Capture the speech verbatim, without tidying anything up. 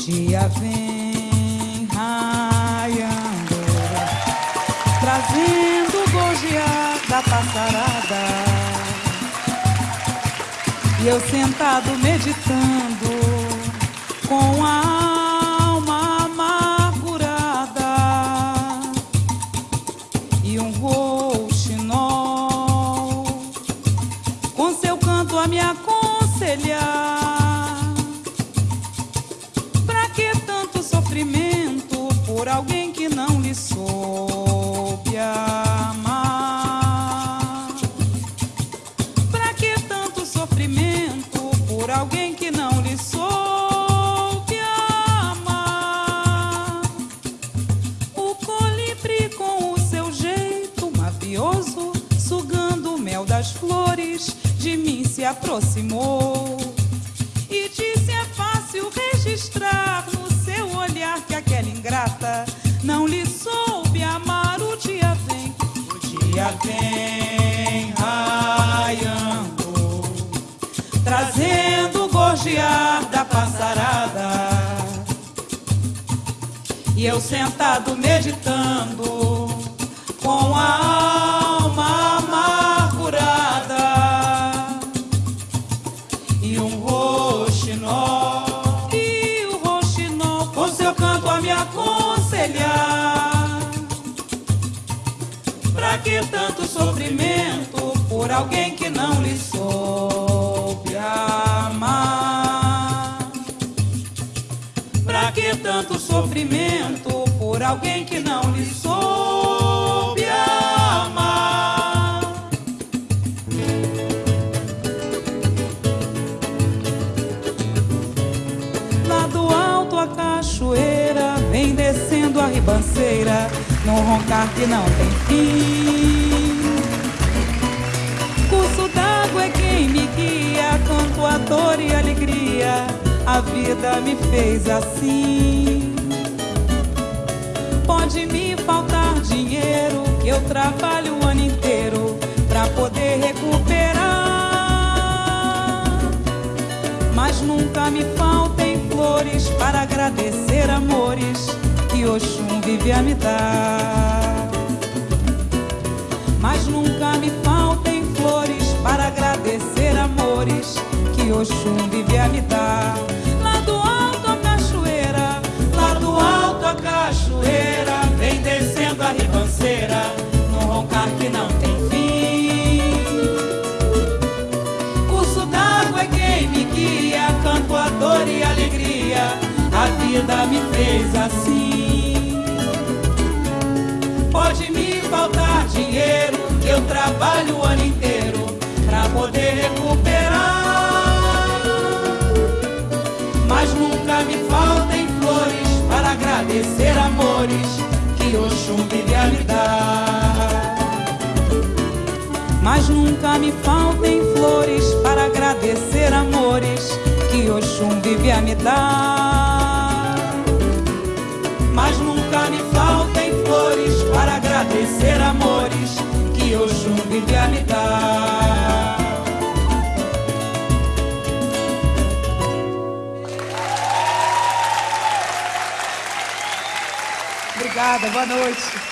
dia vem raiando, trazendo o gorjear da passarada, e eu sentado meditando com a alma amargurada e um rouxinol com seu canto a me aconselhar. Pra que tanto sofrimento por alguém que não lhe soube amar? Pra que tanto sofrimento por alguém que não lhe soube amar? O colibri com o seu jeito mavioso, sugando o mel das flores, de mim se aproximou e disse: é fácil registrar no seu olhar que aquela ingrata não lhe soube amar. O dia vem, o dia vem raiando, trazendo o gorjear da passarada, e eu sentado meditando com a alma amargurada e um rouxinol, e o rouxinol com seu canto a me aconselhar. Pra que tanto sofrimento por alguém que não lhe soube amar? Pra que tanto sofrimento por alguém que não lhe soube amar? Lá do alto a cachoeira vem descendo a ribanceira, num roncar que não tem fim. Curso d'água é quem me guia, canto a dor e a alegria, a vida me fez assim. Pode me faltar dinheiro, que eu trabalho o ano inteiro pra poder recuperar, mas nunca me faltem flores para agradecer amores que Oxum vive a me dar. Mas nunca me faltem flores para agradecer amores que Oxum vive a me dar. Lá do alto a cachoeira, lá do alto a cachoeira vem descendo a ribanceira, num roncar que não tem fim. Curso d'água é quem me guia, canto a dor e a alegria, a vida me fez assim. Pode me faltar dinheiro, que eu trabalho o ano inteiro pra poder recuperar, mas nunca me faltem flores para agradecer amores que Oxum vive a me dar. Mas nunca me faltem flores para agradecer amores que Oxum vive a me dar. Mas nunca me faltem flores para agradecer amores que Oxum vive a me dar. Obrigada, boa noite.